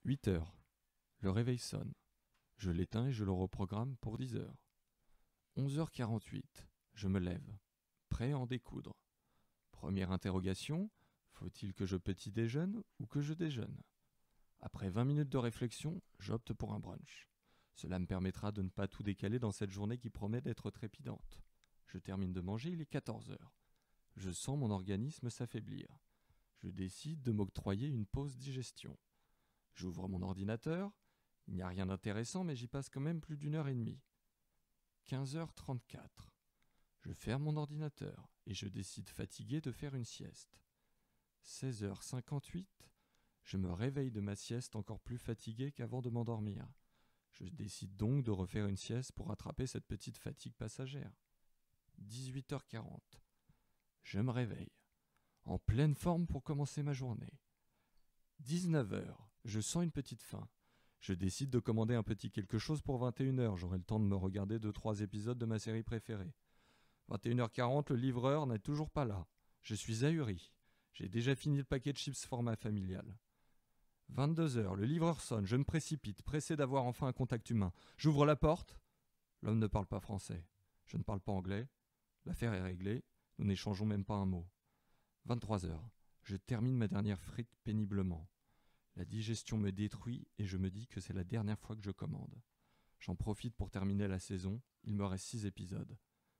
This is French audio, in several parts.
8 heures. Le réveil sonne. Je l'éteins et je le reprogramme pour 10 heures. 11h48. Je me lève, prêt à en découdre. Première interrogation, faut-il que je petit déjeune ou que je déjeune ? Après 20 minutes de réflexion, j'opte pour un brunch. Cela me permettra de ne pas tout décaler dans cette journée qui promet d'être trépidante. Je termine de manger, il est 14h. Je sens mon organisme s'affaiblir. Je décide de m'octroyer une pause digestion. J'ouvre mon ordinateur. Il n'y a rien d'intéressant, mais j'y passe quand même plus d'une heure et demie. 15h34. Je ferme mon ordinateur et je décide fatigué de faire une sieste. 16h58. Je me réveille de ma sieste encore plus fatigué qu'avant de m'endormir. Je décide donc de refaire une sieste pour rattraper cette petite fatigue passagère. 18h40. Je me réveille, en pleine forme pour commencer ma journée. 19h. Je sens une petite faim. Je décide de commander un petit quelque chose pour 21h. J'aurai le temps de me regarder 2-3 épisodes de ma série préférée. 21h40, le livreur n'est toujours pas là. Je suis ahuri. J'ai déjà fini le paquet de chips format familial. 22h, le livreur sonne. Je me précipite, pressé d'avoir enfin un contact humain. J'ouvre la porte. L'homme ne parle pas français. Je ne parle pas anglais. L'affaire est réglée. Nous n'échangeons même pas un mot. 23h. Je termine ma dernière frite péniblement. La digestion me détruit et je me dis que c'est la dernière fois que je commande. J'en profite pour terminer la saison. Il me reste 6 épisodes.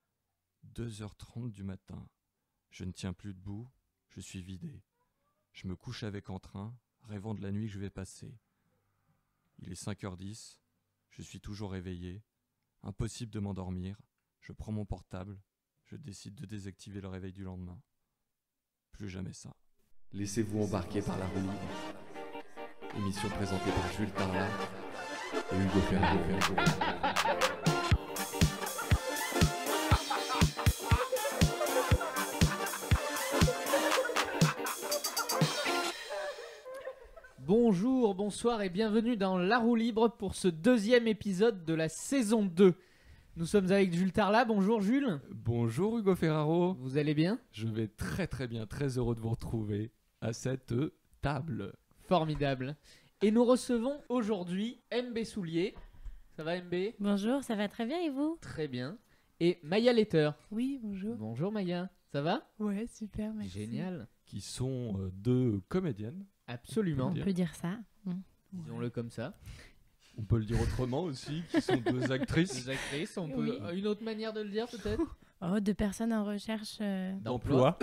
2h30 du matin. Je ne tiens plus debout. Je suis vidé. Je me couche avec entrain, rêvant de la nuit que je vais passer. Il est 5h10. Je suis toujours réveillé. Impossible de m'endormir. Je prends mon portable. Je décide de désactiver le réveil du lendemain. Plus jamais ça. Laissez-vous embarquer par la roue libre. Émission présentée par Jules Tarlat et Hugo Ferraro. Bonjour, bonsoir et bienvenue dans La Roue Libre pour ce deuxième épisode de la saison 2. Nous sommes avec Jules Tarlat. Bonjour Jules. Bonjour Hugo Ferraro. Vous allez bien ? Je vais très très bien, très heureux de vous retrouver à cette table. Formidable. Et nous recevons aujourd'hui MB Soulier. Ça va MB ? Bonjour, ça va très bien et vous ? Très bien. Et Maya Letter. Oui, bonjour. Bonjour Maya. Ça va ? Ouais, super, merci. Génial. Qui sont deux comédiennes. Absolument. On peut dire ça. Disons-le comme ça. On peut le dire autrement aussi, qui sont deux actrices. Deux actrices, on peut... Oui. Une autre manière de le dire peut-être ? Oh, deux personnes en recherche. D'emploi.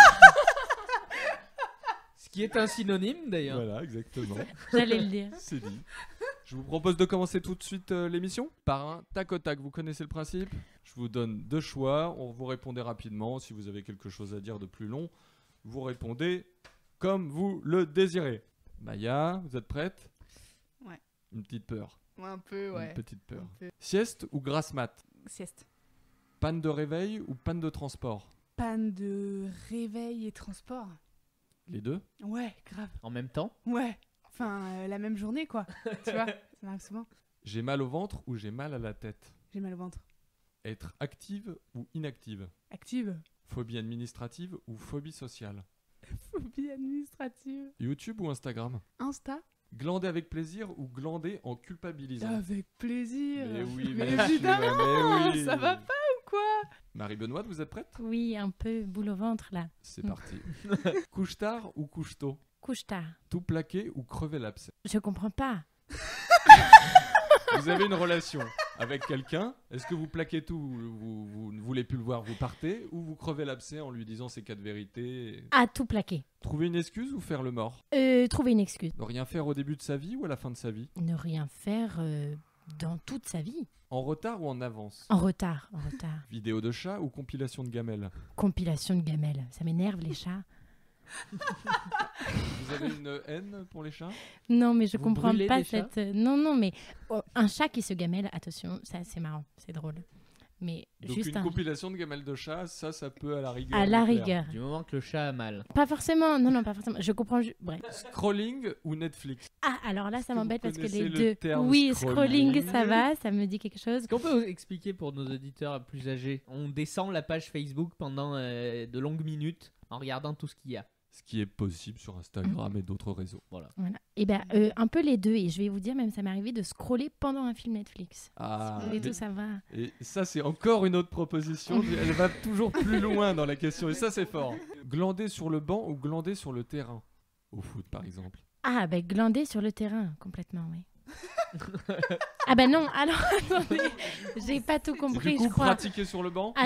Ce qui est un synonyme d'ailleurs. Voilà, exactement. J'allais le dire. C'est dit. Je vous propose de commencer tout de suite l'émission par un tac au tac. Vous connaissez le principe ? Je vous donne deux choix. Vous répondez rapidement. Si vous avez quelque chose à dire de plus long, vous répondez comme vous le désirez. Maya, vous êtes prête ? Ouais. Une petite peur. Ouais, un peu, ouais. Une petite peur. Un peu. Sieste ou grasse mat ? Sieste. Panne de réveil ou panne de transport ? Panne de réveil et transport. Les deux ? Ouais, grave. En même temps ? Ouais. Enfin, la même journée, quoi. Tu vois, ça m'arrive souvent. J'ai mal au ventre ou j'ai mal à la tête ? J'ai mal au ventre. Être active ou inactive ? Active. Phobie administrative ou phobie sociale ? Phobie administrative. YouTube ou Instagram ? Insta. Glander avec plaisir ou glander en culpabilisant ? Avec plaisir. Mais oui, mais bien sûr, évidemment, mais oui. ça va pas ou quoi ? Marie-Benoît, vous êtes prête ? Oui, un peu boule au ventre là. C'est parti. Couche tard ou couche tôt ? Couche tard. Tout plaquer ou crever l'abcès ? Je comprends pas. Vous avez une relation avec quelqu'un, est-ce que vous plaquez tout, vous ne voulez plus le voir, vous partez, ou vous crevez l'abcès en lui disant ces quatre vérités ? À tout plaquer. Trouver une excuse ou faire le mort ? Trouver une excuse. Ne rien faire au début de sa vie ou à la fin de sa vie ? Ne rien faire dans toute sa vie. En retard ou en avance ? En retard, en retard. Vidéo de chat ou compilation de gamelles ? Compilation de gamelles. Ça m'énerve les chats. Vous avez une haine pour les chats ? Non, mais je Vous comprends brûlez pas des chats cette. Non, mais un chat qui se gamelle, attention, ça c'est marrant, c'est drôle. Mais Donc juste une un. compilation de gamelles de chat, ça peut à la rigueur. À la vous plaire. rigueur. Du moment que le chat a mal. Pas forcément, non, pas forcément. Je comprends. Bref. Scrolling ou Netflix ? Ah, alors là, Est-ce ça que m'embête vous parce que connaissez les le deux. terme Oui, scrolling scrolling, ça va, ça me dit quelque chose. Est-ce qu'on peut expliquer pour nos auditeurs plus âgés ? On descend la page Facebook pendant de longues minutes en regardant tout ce qu'il y a. Ce qui est possible sur Instagram et d'autres réseaux. Voilà. Voilà. Et ben un peu les deux. Et je vais vous dire, même ça m'est arrivé de scroller pendant un film Netflix. Ah, Et tout, ça va. et ça, c'est encore une autre proposition. Elle va toujours plus loin dans la question. Et ça, c'est fort. Glander sur le banc ou glander sur le terrain? Au foot, par exemple. Ah, ben glander sur le terrain, complètement, oui. Ah ben non, alors attendez, j'ai pas tout compris, Du coup, je crois. pratiquer sur le banc?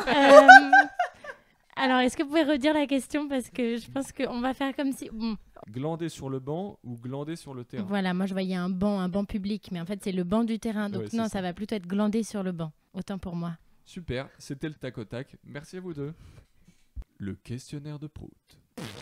Alors, est-ce que vous pouvez redire la question parce que je pense qu'on va faire comme si... Bon, Glander sur le banc ou glander sur le terrain? voilà, moi je voyais un banc public, mais en fait c'est le banc du terrain, donc Ouais, c'est non, ça. ça va plutôt être glander sur le banc, autant pour moi. Super, c'était le tac au tac. Merci à vous deux. Le questionnaire de Prout.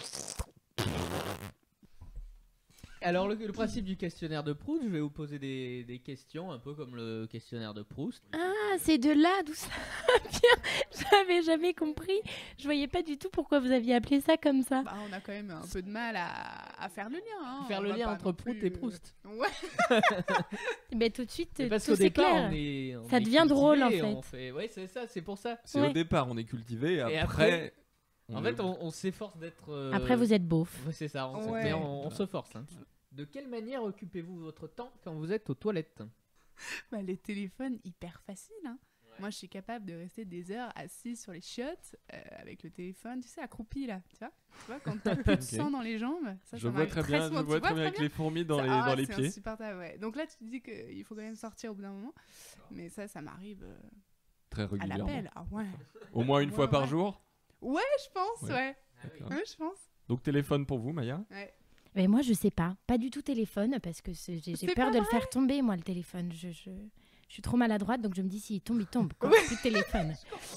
Alors, le principe du questionnaire de Proust, je vais vous poser des questions, un peu comme le questionnaire de Proust. Ah, c'est de là d'où ça vient. J'avais jamais compris. Je voyais pas du tout pourquoi vous aviez appelé ça comme ça. Bah, on a quand même un peu de mal à faire le lien. Hein. Faire On le va lien pas entre non Proust plus, et Proust. Ouais. Ben tout de suite, Mais parce tout qu'au c'est départ, clair. on Ça est devient drôle, en cultivé, fait. Ouais, c'est ça, c'est pour ça. C'est Ouais. au départ, on est cultivé. Et Après, En fait, on s'efforce d'être... Après, vous êtes beauf. Ouais, c'est ça, Ouais. mais on se force. Hein. De quelle manière occupez-vous votre temps quand vous êtes aux toilettes? Bah, les téléphones, hyper facile. Hein. Moi, je suis capable de rester des heures assise sur les chiottes avec le téléphone, tu sais, accroupi là. Tu vois quand t'as plus de Ok. sang dans les jambes, ça je vois m'arrive très bien, souvent. je Tu vois très bien avec bien les fourmis dans Ça- dans les c'est pieds. insupportable, ouais. Donc là, tu te dis qu'il faut quand même sortir au bout d'un moment. Mais ça m'arrive Très à régulièrement. l'appel. Ah ouais. Au moins une Ouais, fois par ouais. jour. Ouais, je pense, Ouais. ouais. D'accord. Ouais, je pense. Donc téléphone pour vous, Maya. Ouais. Mais moi, je sais pas. Pas du tout téléphone parce que j'ai C'est peur pas de le faire tomber, moi, le téléphone. Je suis trop maladroite, donc je me dis s'il tombe, il tombe. Quoi. Plus de téléphone.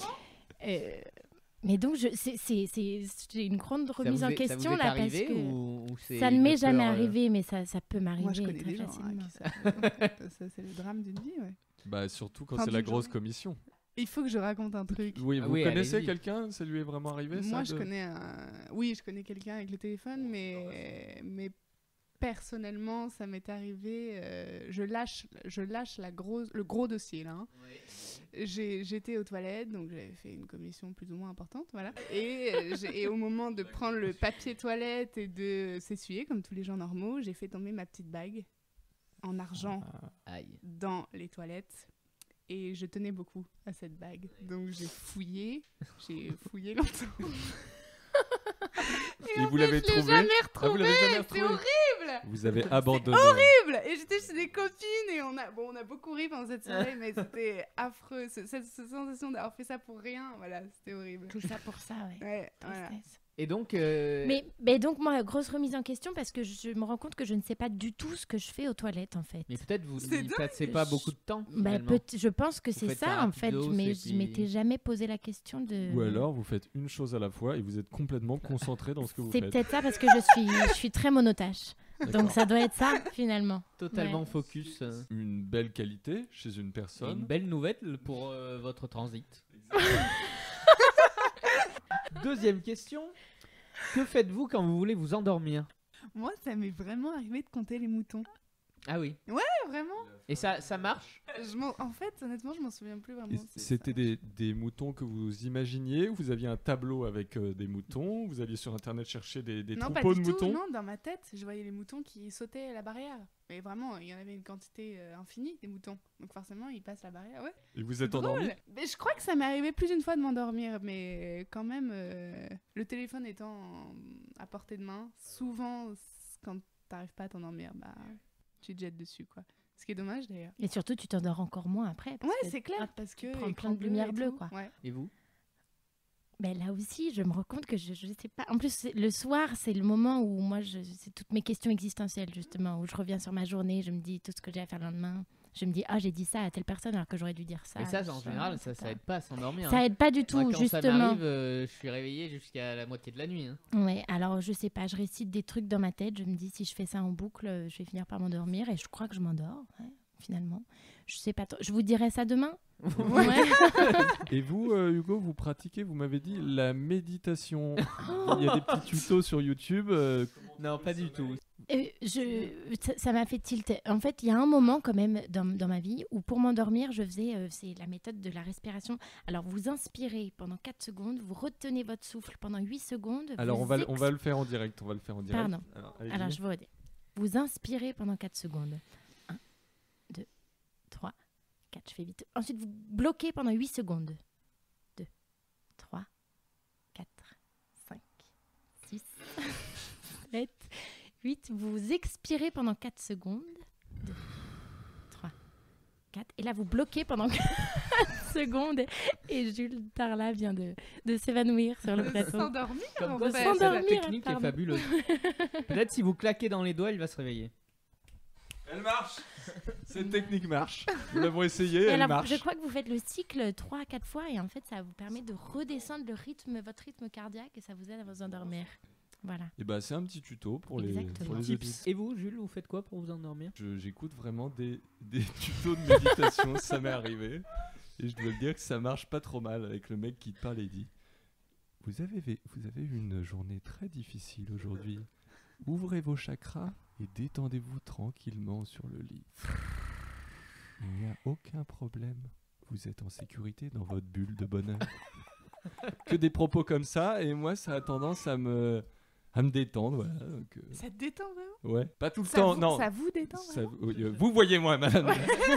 Mais donc, j'ai une grande remise en question ça vous est là parce arrivé que ou c'est ça ne une m'est jamais peur, arrivé, mais ça peut Moi, je m'arriver connais très des gens hein, facilement. qui ça c'est le drame d'une vie, ouais. Bah surtout quand Fin c'est la d'une grosse journée. commission. Il faut que je raconte un truc. Oui, Ah vous oui, connaissez allez-y. quelqu'un? Ça lui est vraiment arrivé ça, Moi, je de- connais Oui, je connais quelqu'un avec le téléphone, mais personnellement, ça m'est arrivé. Je lâche le gros dossier là. Hein. J'étais aux toilettes, donc j'avais fait une commission plus ou moins importante, voilà. Et au moment de prendre le papier toilette et de s'essuyer, comme tous les gens normaux, j'ai fait tomber ma petite bague en argent Aïe. dans les toilettes. Et je tenais beaucoup à cette bague. Donc j'ai fouillé longtemps. Et en vous fait, l'avez je l'ai trouvé? jamais Ah, vous retrouvé. l'avez jamais C'est retrouvé? horrible. Vous avez abandonné. Et j'étais chez des copines et on a beaucoup ri pendant cette soirée, mais c'était affreux. Cette sensation d'avoir fait ça pour rien, voilà, c'était horrible. Tout ça pour ça, ouais. Ouais, voilà. Tristesse. Et donc... Mais donc, moi, grosse remise en question parce que je me rends compte que je ne sais pas du tout ce que je fais aux toilettes, en fait. Mais peut-être vous C'est n'y dingue. passez pas beaucoup de temps. Bah, finalement. je pense que Vous c'est faites ça, ça en fait, rapidos mais et je puis- m'étais jamais posé la question de... Ou alors vous faites une chose à la fois et vous êtes complètement concentré dans ce que vous C'est faites. peut-être ça parce que je suis très monotache. Donc ça doit être ça, finalement. Totalement Ouais. focus. Une belle qualité chez une Et personne. une belle nouvelle pour votre transit. Deuxième question. Que faites-vous quand vous voulez vous endormir? Moi, ça m'est vraiment arrivé de compter les moutons. Ah oui. Ouais, vraiment. Et ça marche? En fait, honnêtement, je m'en souviens plus vraiment. Et c'est C'était ça. des moutons que vous imaginiez, ou vous aviez un tableau avec des moutons, vous alliez sur internet chercher des Non, pas troupeaux du de tout. moutons. Non, dans ma tête, je voyais les moutons qui sautaient la barrière. Mais vraiment, il y en avait une quantité infinie des moutons. Donc forcément, ils passent la barrière. Ouais. Et vous êtes Drôle. endormi. Mais je crois que ça m'est arrivé plus d'une fois de m'endormir, mais quand même, le téléphone étant à portée de main, souvent, quand t'arrives pas à t'endormir, bah, tu te jettes dessus, quoi. Ce qui est dommage d'ailleurs. Et surtout, tu t'endors encore moins après. parce Ouais, que- c'est clair, Ah, parce que prends écran plein de lumière et bleue, tout. quoi. Ouais. Et vous? Ben là aussi, je me rends compte que je sais pas. En plus, le soir, c'est le moment où moi, c'est toutes mes questions existentielles, justement, où je reviens sur ma journée, je me dis tout ce que j'ai à faire le lendemain. Je me dis, ah, j'ai dit ça à telle personne alors que j'aurais dû dire ça. Mais ça, en général, etc. ça aide pas à s'endormir. Ça hein. aide pas du Moi, tout, quand ça justement. m'arrive, je suis réveillé jusqu'à la moitié de la nuit. Hein. Ouais, alors je sais pas, je récite des trucs dans ma tête, je me dis si je fais ça en boucle, je vais finir par m'endormir et je crois que je m'endors, ouais, finalement. Je sais pas trop. Je vous dirai ça demain. Ouais. Et vous, Hugo, vous pratiquez, vous m'avez dit, la méditation. Il y a des petits tutos sur YouTube. Non, pas du tout. Ça m'a fait tilt. En fait, il y a un moment quand même dans ma vie où pour m'endormir, je faisais, c'est la méthode de la respiration. Alors, vous inspirez pendant 4 secondes, vous retenez votre souffle pendant 8 secondes. Alors, vous on va le faire en direct. Pardon. Allez-y. Alors, je vous redis. Vous inspirez pendant 4 secondes. 1, 2, 3, 4. Je fais vite. Ensuite, vous bloquez pendant 8 secondes. 2, 3, 4, 5, 6, 7, 8. Vous expirez pendant 4 secondes. 2, 3, 4. Et là, vous bloquez pendant 4 secondes. Et Jules Tarla vient de s'évanouir sur le De plateau. s'endormir. Comme en quoi, fait. cette S'endormir, technique est pardon. fabuleuse. Peut-être si vous claquez dans les doigts, il va se réveiller. Elle marche. Cette technique marche. Nous l'avons essayé, Et elle alors, marche. je crois que vous faites le cycle 3 à 4 fois et en fait, ça vous permet de redescendre votre rythme cardiaque et ça vous aide à vous endormir. Voilà. Et bah, c'est un petit tuto pour les Exactement. auditeurs. Et vous, Jules, vous faites quoi pour vous endormir? J'écoute vraiment des tutos de méditation, ça m'est arrivé. Et je dois le dire que ça marche pas trop mal avec le mec qui te parle et dit vous avez eu une journée très difficile aujourd'hui. Ouvrez vos chakras et détendez-vous tranquillement sur le lit. Il n'y a aucun problème. Vous êtes en sécurité dans votre bulle de bonheur. Que des propos comme ça, et moi ça a tendance à me détendre. Voilà, donc, Ça te détend vraiment? ouais, pas tout le Ça temps, vous, non. Ça vous détend Ça- vraiment? oui, vous voyez moi, madame.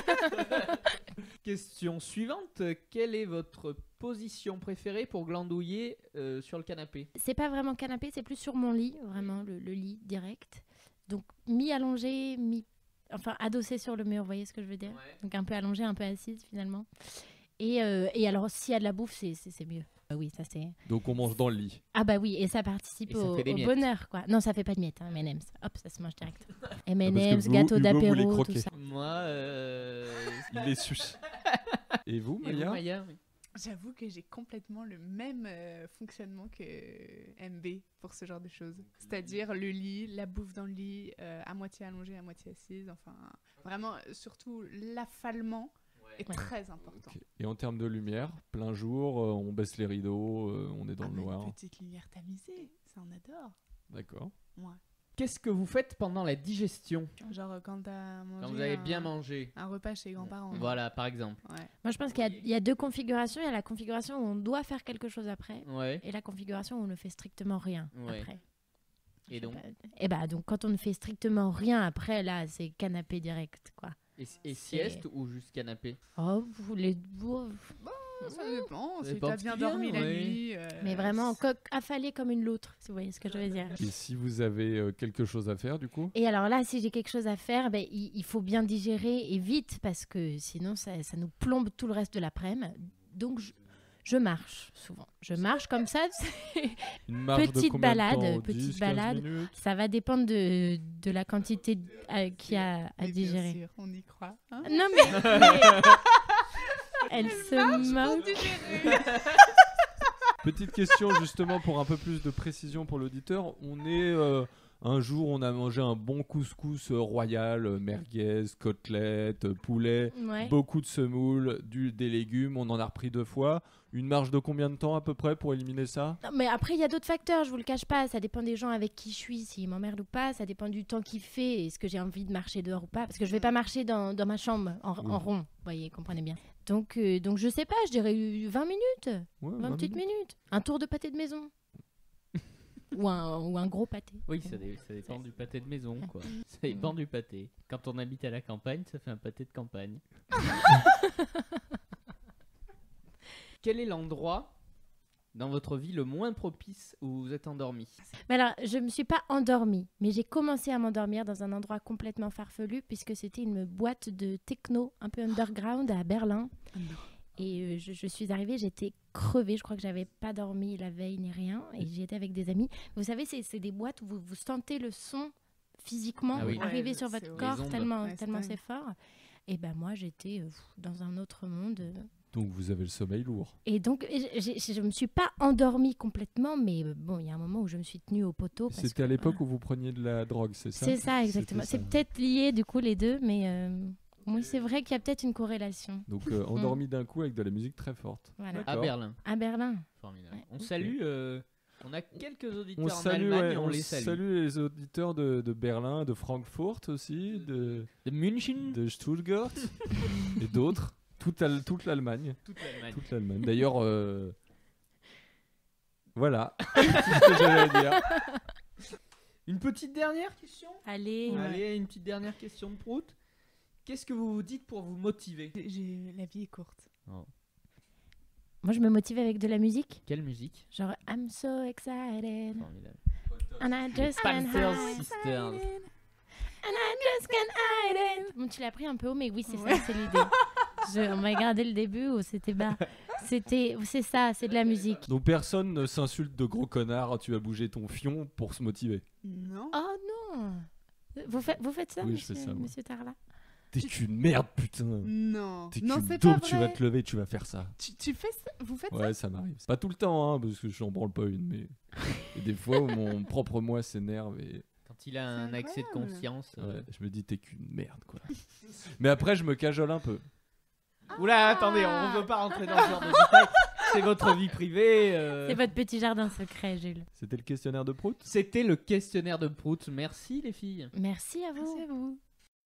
Question suivante. Quelle est votre position préférée pour glandouiller sur le canapé? C'est pas vraiment canapé, c'est plus sur mon lit, vraiment le lit direct. Donc mi-allongé, enfin adossé sur le mur, vous voyez ce que je veux dire? Donc un peu allongé, un peu assise finalement. Et alors s'il y a de la bouffe, c'est mieux. Oui, ça c'est. Donc on mange dans le lit. Ah bah oui, et ça participe Et ça au fait des miettes. bonheur quoi. Non, ça fait pas de miettes, hein, M&M's. Hop, ça se mange direct. M&M's, parce que gâteau Hugo voulait d'apéro, tout croquer. ça. Moi, Il est sus. Et vous, et vous, Maya? Maya? J'avoue que j'ai complètement le même fonctionnement que MB pour ce genre de choses. C'est-à-dire le lit, la bouffe dans le lit, à moitié allongée, à moitié assise. Enfin, vraiment, surtout l'affalement est Ouais. très important. Ok. Et en termes de lumière, plein jour, on baisse les rideaux, on est dans Ah, le mais noir. une petite lumière tamisée, ça on adore. D'accord. Ouais. Qu'est-ce que vous faites pendant la digestion? Genre quand t'as mangé Quand vous avez bien mangé. un repas chez les grands-parents. Voilà, par exemple. Ouais. Moi je pense qu'il y a deux configurations. Il y a la configuration où on doit faire quelque chose après Ouais. et la configuration où on ne fait strictement rien Ouais. après. Et Je sais donc pas. Et bah donc quand on ne fait strictement rien après, là c'est canapé direct quoi. Et sieste ou juste canapé? Oh, vous Ça dépend, Ça si dépend t'as ce bien qu'il y a, dormi la ouais. nuit. mais vraiment affalé comme une loutre, si vous voyez ce que je veux dire. Et si vous avez quelque chose à faire, du coup? Et alors là, si j'ai quelque chose à faire, ben, il faut bien digérer et vite parce que sinon ça nous plombe tout le reste de l'après-midi. Donc je marche souvent. Je marche comme ça. Une marge de Petite combien de balade, temps? petite 10, 15 balade. minutes. Ça va dépendre de la quantité qu'il y a à Mais digérer. Bien sûr, on y croit. Hein. Non mais elle se moque. digérer. Petite question justement pour un peu plus de précision pour l'auditeur. On est un jour, on a mangé un bon couscous royal, merguez, côtelettes, poulet, Ouais. beaucoup de semoule, des légumes. On en a repris 2 fois. Une marge de combien de temps à peu près pour éliminer ça? Non, mais après, il y a d'autres facteurs, je vous le cache pas. Ça dépend des gens avec qui je suis, s'ils m'emmerdent ou pas. Ça dépend du temps qu'il fait, est-ce que j'ai envie de marcher dehors ou pas. Parce que je vais pas marcher dans ma chambre en rond, vous voyez, comprenez bien. Donc je sais pas, je dirais 20 minutes, Ouais, 20 petites minutes. Un tour de pâté de maison. ou un gros pâté. Oui, ça dépend du pâté de maison, quoi. Ça dépend du pâté. Quand on habite à la campagne, ça fait un pâté de campagne. Quel est l'endroit dans votre vie le moins propice où vous êtes endormi? Mais alors, je me suis pas endormie, mais j'ai commencé à m'endormir dans un endroit complètement farfelu, puisque c'était une boîte de techno un peu underground à Berlin. Et je suis arrivée, j'étais crevée, je crois que j'avais pas dormi la veille ni rien, et j'y étais avec des amis. Vous savez, c'est des boîtes où vous sentez le son physiquement Ah oui. arriver Ouais, sur c'est votre horrible. corps, Les ondes. tellement, Ouais, c'est tellement dingue. c'est fort. Et ben moi, j'étais dans un autre monde. Donc vous avez le sommeil lourd. Et donc, je me suis pas endormie complètement, mais bon, il y a un moment où je me suis tenue au poteau. parce C'était à que, l'époque où vous preniez de la drogue, c'est ça? C'est ça, exactement. C'était C'est ça. peut-être lié, du coup, les deux, mais oui, c'est vrai qu'il y a peut-être une corrélation. Donc endormi d'un coup avec de la musique très forte. Voilà. À D'accord. Berlin. À Berlin. Formidable. Ouais. On salue On a quelques auditeurs On en salue, Allemagne, ouais, on les salue. salue les auditeurs de Berlin, de Francfort aussi, De München, de Stuttgart et d'autres. Toute l'Allemagne. toute l'Allemagne. Toute l'Allemagne. D'ailleurs, voilà. C'est ce que j'allais dire. Une petite dernière question. Allez. Allez, une petite dernière question de Prout. Qu'est-ce que vous vous dites pour vous motiver? La vie est courte. Moi, je me motive avec de la musique. Quelle musique? Genre, I'm so excited. Formidable. And I just can't Panzer hide. Sisters. And I just can't hide it. Bon, tu l'as pris un peu haut, mais oui, c'est Ouais. ça, c'est l'idée. On m'a gardé le début où c'était bas. C'est ça, c'est de la musique. Donc personne ne s'insulte de gros connard, tu vas bouger ton fion pour se motiver. Non. Oh non. Vous faites ça, Oui, je fais monsieur, ça, moi. monsieur Tarla? T'es qu'une merde, putain. Non. T'es Non, qu'une c'est pas taupe, tu vas vrai. te lever, tu vas faire ça. Tu fais ça? Vous faites Ouais, ça m'arrive. Pas tout le temps, hein, parce que je n'en branle pas une, mais il y a des fois où mon propre moi s'énerve et Quand il a un C'est accès de incroyable. conscience. ouais, je me dis t'es qu'une merde, quoi. Mais après, je me cajole un peu. Oula, attendez, on veut pas rentrer dans ce genre de détails. C'est votre vie privée. C'est votre petit jardin secret, Jules. C'était le questionnaire de Prout. C'était le questionnaire de Prout. Merci les filles. Merci à ça? vous. C'est vous.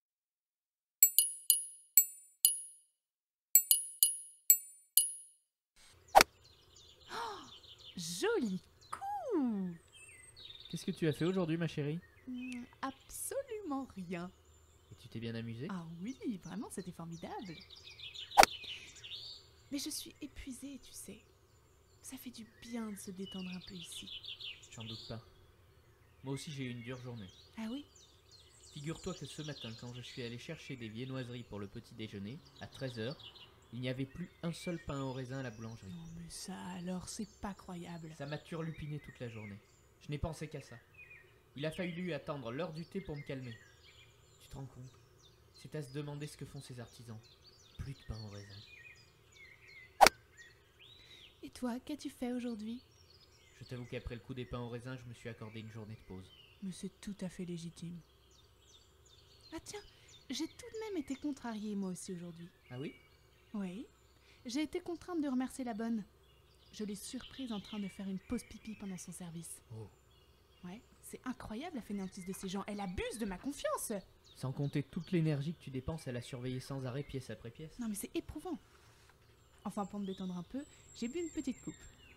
Joli coup. Qu'est-ce que tu as fait aujourd'hui, ma chérie? Absolument rien. Et tu t'es bien amusée? Ah oui, vraiment, c'était formidable. Mais je suis épuisée, tu sais. Ça fait du bien de se détendre un peu ici. J'en doute pas. Moi aussi, j'ai eu une dure journée. Ah oui? Figure-toi que ce matin, quand je suis allé chercher des viennoiseries pour le petit déjeuner, à 13h, il n'y avait plus un seul pain au raisin à la boulangerie. Non mais ça alors, c'est pas croyable. Ça m'a turlupiné toute la journée. Je n'ai pensé qu'à ça. Il a fallu attendre l'heure du thé pour me calmer. Tu te rends compte? C'est à se demander ce que font ces artisans. Plus de pain au raisin. Et toi, qu'as-tu fait aujourd'hui? Je t'avoue qu'après le coup des pains au raisin, je me suis accordé une journée de pause. Mais c'est tout à fait légitime. Ah tiens, j'ai tout de même été contrariée moi aussi aujourd'hui. Ah oui? Oui, j'ai été contrainte de remercier la bonne. Je l'ai surprise en train de faire une pause pipi pendant son service. Oh. Ouais, c'est incroyable la fainéantise de ces gens. Elle abuse de ma confiance. Sans compter toute l'énergie que tu dépenses à la surveiller sans arrêt pièce après pièce. Non mais c'est éprouvant. Enfin, pour me détendre un peu, j'ai bu une petite coupe.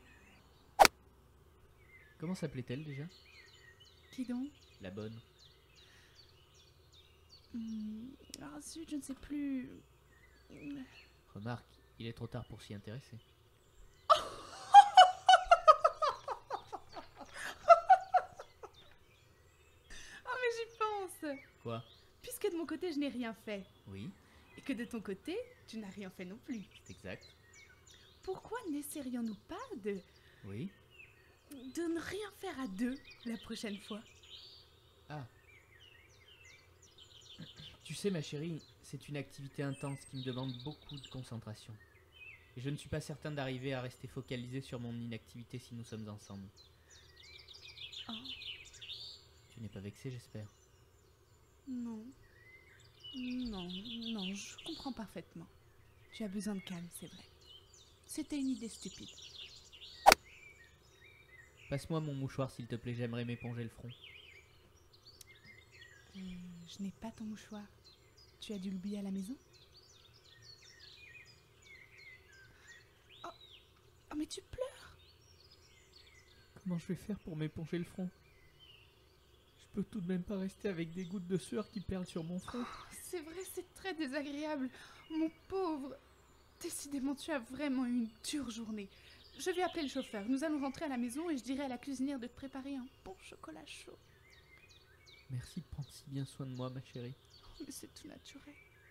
Comment s'appelait-elle déjà? Qui donc? La bonne. Ah zut, je ne sais plus. Remarque, il est trop tard pour s'y intéresser. Oh mais j'y pense. Quoi? Puisque de mon côté je n'ai rien fait, Oui, et que de ton côté tu n'as rien fait non plus. c'est exact. Pourquoi n'essayerions-nous pas de Oui. ne rien faire à deux la prochaine fois? Ah. Tu sais, ma chérie, c'est une activité intense qui me demande beaucoup de concentration. Et je ne suis pas certain d'arriver à rester focalisé sur mon inactivité si nous sommes ensemble. Oh, Tu n'es pas vexé, j'espère. non. Non, non, je comprends parfaitement. Tu as besoin de calme, c'est vrai. C'était une idée stupide. Passe-moi mon mouchoir, s'il te plaît, j'aimerais m'éponger le front. Je n'ai pas ton mouchoir. Tu as dû l'oublier à la maison? Oh, oh mais tu pleures! Comment je vais faire pour m'éponger le front? Je peux tout de même pas rester avec des gouttes de sueur qui perlent sur mon front. C'est vrai, c'est très désagréable. Mon pauvre. Décidément, tu as vraiment eu une dure journée. Je vais appeler le chauffeur. Nous allons rentrer à la maison et je dirai à la cuisinière de te préparer un bon chocolat chaud. Merci de prendre si bien soin de moi, ma chérie. Oh, mais c'est tout naturel.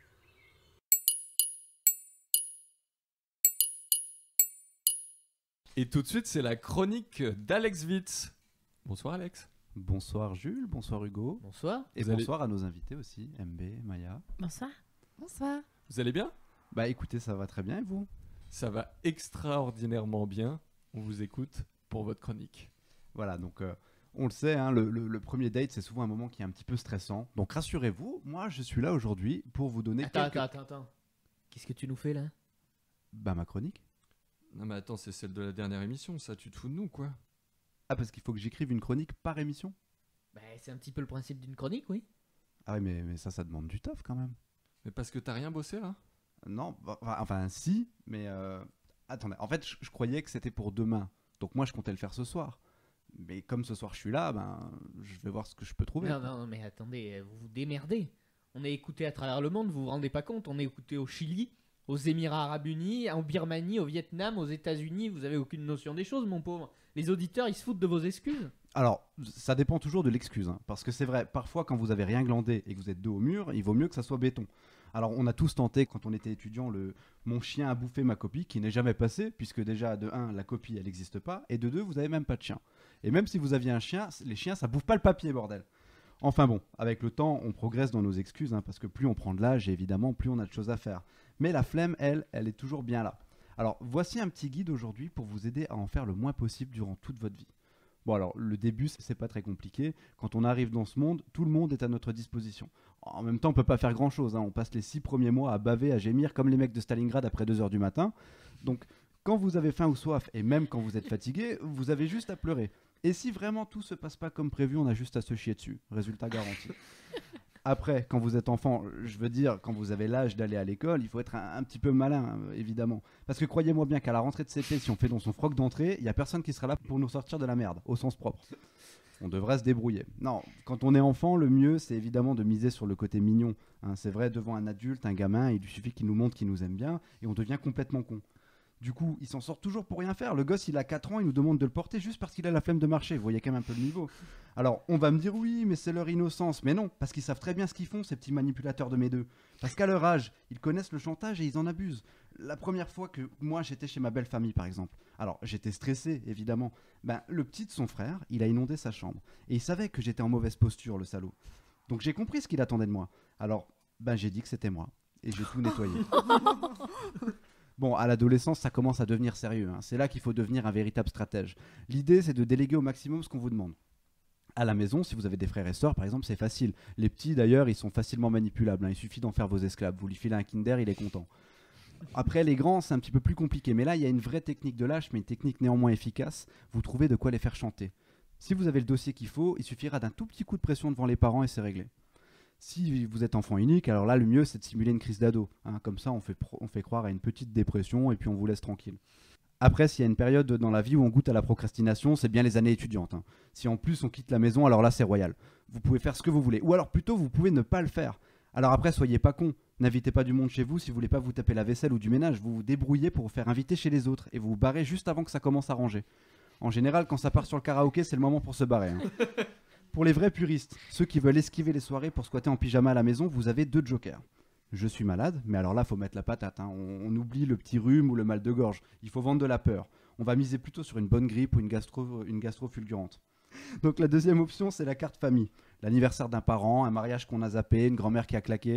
Et tout de suite, c'est la chronique d'Alex Witz. Bonsoir Alex. Bonsoir Jules, bonsoir Hugo. Bonsoir. Et Vous allez- bonsoir à nos invités aussi, MB, Maya. Bonsoir. Bonsoir. Vous allez bien? Bah écoutez, ça va très bien et vous? Ça va extraordinairement bien. On vous écoute pour votre chronique. Voilà, donc on le sait, hein, le premier date c'est souvent un moment qui est un petit peu stressant. Donc rassurez-vous, moi je suis là aujourd'hui pour vous donner Attends. Qu'est-ce que tu nous fais là? Bah ma chronique. Non mais attends, c'est celle de la dernière émission, ça, tu te fous de nous, quoi. Ah, parce qu'il faut que j'écrive une chronique par émission? Bah, c'est un petit peu le principe d'une chronique, oui. Ah oui, mais ça demande du taf quand même. Mais parce que t'as rien bossé là? Non, enfin si, mais attendez, en fait je croyais que c'était pour demain, donc moi je comptais le faire ce soir. Mais comme ce soir je suis là, ben je vais voir ce que je peux trouver. Non, non, mais attendez, vous vous démerdez. On est écouté à travers le monde, vous vous rendez pas compte? On est écouté au Chili, aux Émirats Arabes Unis, en Birmanie, au Vietnam, aux États-Unis. Vous avez aucune notion des choses, mon pauvre. Les auditeurs, ils se foutent de vos excuses. Alors, ça dépend toujours de l'excuse, hein, parce que c'est vrai, parfois quand vous avez rien glandé et que vous êtes dos au mur, il vaut mieux que ça soit béton. Alors, on a tous tenté, quand on était étudiant, mon chien a bouffé ma copie, qui n'est jamais passé, puisque déjà, de 1, la copie, elle n'existe pas, et de 2, vous n'avez même pas de chien. Et même si vous aviez un chien, les chiens, ça bouffe pas le papier, bordel. Enfin bon, avec le temps, on progresse dans nos excuses, hein, parce que plus on prend de l'âge, et évidemment, plus on a de choses à faire. Mais la flemme, elle est toujours bien là. Alors, voici un petit guide aujourd'hui pour vous aider à en faire le moins possible durant toute votre vie. Bon, alors, le début, c'est pas très compliqué. Quand on arrive dans ce monde, tout le monde est à notre disposition. En même temps, on peut pas faire grand-chose, hein. On passe les 6 premiers mois à baver, à gémir, comme les mecs de Stalingrad après 2 heures du matin. Donc, quand vous avez faim ou soif, et même quand vous êtes fatigué, vous avez juste à pleurer. Et si vraiment tout se passe pas comme prévu, on a juste à se chier dessus. Résultat garanti. Après, quand vous êtes enfant, je veux dire, quand vous avez l'âge d'aller à l'école, il faut être un petit peu malin, évidemment. Parce que croyez-moi bien qu'à la rentrée de CP, si on fait dans son froc d'entrée, il n'y a personne qui sera là pour nous sortir de la merde, au sens propre. On devrait se débrouiller. Non, quand on est enfant, le mieux, c'est évidemment de miser sur le côté mignon. Hein, c'est vrai, devant un adulte, un gamin, il lui suffit qu'il nous montre qu'il nous aime bien, et on devient complètement con. Du coup, il s'en sort toujours pour rien faire. Le gosse, il a 4 ans, il nous demande de le porter juste parce qu'il a la flemme de marcher. Vous voyez quand même un peu le niveau. Alors, on va me dire oui, mais c'est leur innocence. Mais non, parce qu'ils savent très bien ce qu'ils font, ces petits manipulateurs de mes deux. Parce qu'à leur âge, ils connaissent le chantage et ils en abusent. La première fois que moi, j'étais chez ma belle famille, par exemple. Alors, j'étais stressé, évidemment. Ben, le petit de son frère, il a inondé sa chambre. Et il savait que j'étais en mauvaise posture, le salaud. Donc, j'ai compris ce qu'il attendait de moi. Alors, ben, j'ai dit que c'était moi. Et j'ai tout nettoyé. Bon, à l'adolescence, ça commence à devenir sérieux, hein. C'est là qu'il faut devenir un véritable stratège. L'idée, c'est de déléguer au maximum ce qu'on vous demande. À la maison, si vous avez des frères et sœurs, par exemple, c'est facile. Les petits, d'ailleurs, ils sont facilement manipulables, hein. Il suffit d'en faire vos esclaves. Vous lui filez un Kinder, il est content. Après, les grands, c'est un petit peu plus compliqué. Mais là, il y a une vraie technique de lâche, mais une technique néanmoins efficace. Vous trouvez de quoi les faire chanter. Si vous avez le dossier qu'il faut, il suffira d'un tout petit coup de pression devant les parents et c'est réglé. Si vous êtes enfant unique, alors là, le mieux, c'est de simuler une crise d'ado. Hein. Comme ça, on fait croire à une petite dépression et puis on vous laisse tranquille. Après, s'il y a une période dans la vie où on goûte à la procrastination, c'est bien les années étudiantes, hein. Si en plus on quitte la maison, alors là, c'est royal. Vous pouvez faire ce que vous voulez. Ou alors plutôt, vous pouvez ne pas le faire. Alors après, soyez pas cons. N'invitez pas du monde chez vous si vous voulez pas vous taper la vaisselle ou du ménage. Vous vous débrouillez pour vous faire inviter chez les autres et vous vous barrez juste avant que ça commence à ranger. En général, quand ça part sur le karaoké, c'est le moment pour se barrer, hein. Pour les vrais puristes, ceux qui veulent esquiver les soirées pour squatter en pyjama à la maison, vous avez 2 jokers. Je suis malade, mais alors là, faut mettre la patate, hein. On oublie le petit rhume ou le mal de gorge. Il faut vendre de la peur. On va miser plutôt sur une bonne grippe ou une gastro fulgurante. Donc la deuxième option, c'est la carte famille. L'anniversaire d'un parent, un mariage qu'on a zappé, une grand-mère qui a claqué.